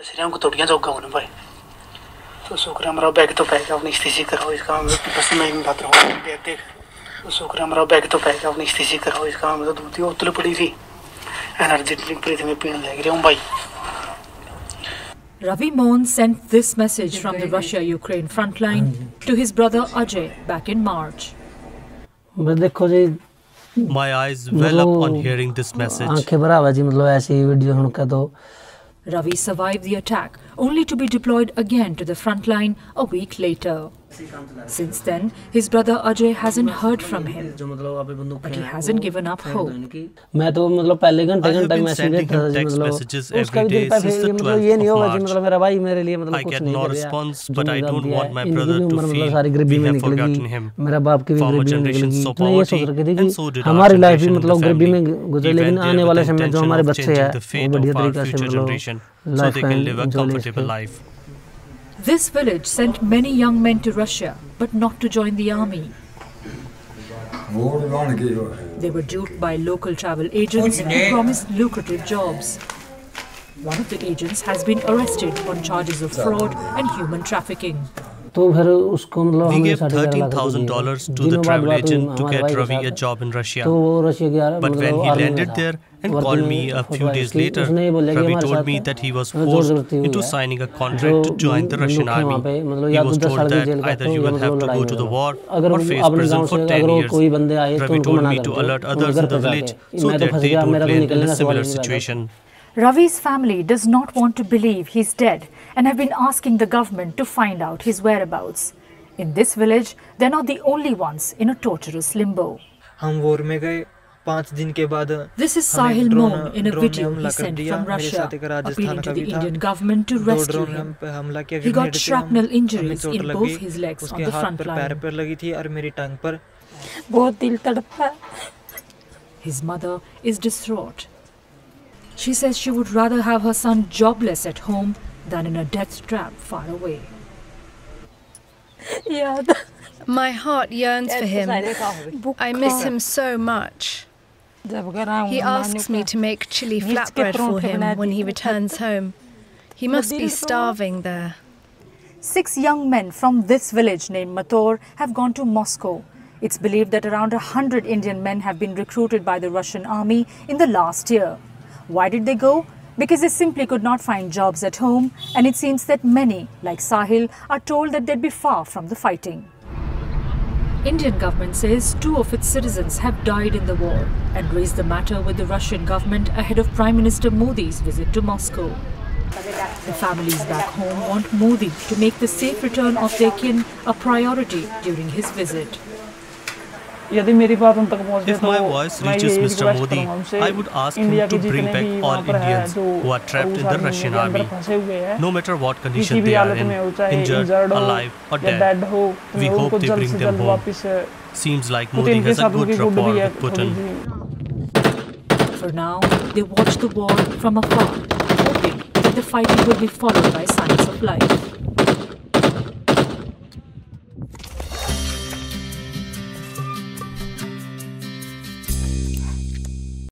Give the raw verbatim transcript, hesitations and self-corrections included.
श्रीराम को तोड़ियां जोगा होने भाई तो शुक्र हमारा बैग तो पैक अपनी स्थिति कराओ इसका हम बस मैं बात रहा हूँ बैग देख तो शुक्र हमारा बैग तो पैक अपनी स्थिति कराओ इसका हम तो दूध उतल पड़ी थी एनर्जी ड्रिंक पड़ी मैं पीने लग रहा हूँ भाई. Ravi Mohan sent this message from the Russia-Ukraine frontline to his brother Ajay back in March. देखो जी My eyes well up on hearing this message. आंखें भरावा जी मतलब ऐसी वीडियो सुनकर तो Ravi survived the attack, only to be deployed again to the front line a week later. Since then, his brother Ajay hasn't heard from him, but he hasn't given up hope. मैं तो मतलब पहले घंटे घंटे message भेजता था मतलब उसका भी दिल पे मतलब ये नहीं होगा जी मतलब मेरा भाई मेरे लिए मतलब कुछ नहीं कर रहा but I don't want my brother to feel सारी गरीबी में निकलेगी मेरा बाप की भी गरीबी में निकलेगी मैं ये सोच रखी थी कि हमारी लाइफ भी मतलब गरीबी में गुजरे लेकिन आने वाले समय जो हमारे बच्चे हैं वो बढ़िया तरीके से मतलब so they can live a comfortable life. This village sent many young men to Russia, but not to join the army. They were duped by local travel agents who promised lucrative jobs. One of the agents has been arrested on charges of fraud and human trafficking. तो फिर उसको मतलब we gave thirteen thousand dollars to the travel agent to get Ravi a job in Russia. तो वो Russia गया but when he landed there and called me a few days later, Ravi told me that he was forced into signing a contract to join the Russian army. He was told that either you will have to go to the war or face prison for ten years. Ravi told me to alert others in the village so that they don't land in a similar situation. Ravi's family does not want to believe he's dead and have been asking the government to find out his whereabouts. In this village, they're not the only ones in a torturous limbo. हम war में गए पाँच दिन के बाद This is Sahil Moon in a video he sent from Russia, appealing to the Indian government to rescue him. He got shrapnel injuries in both his legs on the front line. पैर पर लगी थी और मेरी टांग पर बहुत दिल तड़पा. His mother is distraught. She says she would rather have her son jobless at home than in a death trap far away. My heart yearns for him. I miss him so much. He asks me to make chili flatbread for him when he returns home. He must be starving there. Six young men from this village named Mator have gone to Moscow. It's believed that around a hundred Indian men have been recruited by the Russian army in the last year. Why did they go? Because they simply could not find jobs at home, and it seems that many, like Sahil, are told that they'd be far from the fighting. Indian government says two of its citizens have died in the war and raised the matter with the Russian government ahead of Prime Minister Modi's visit to Moscow. The families back home want Modi to make the safe return of their kin a priority during his visit. If my voice reaches Mister Modi, I would ask him to bring back all Indians who are trapped in the Russian army. No matter what condition they are in, injured, alive or dead, we hope they bring them home. Seems like Modi has a good rapport with Putin. For now, they watch the war from afar, hoping that the fighting will be followed by signs of life.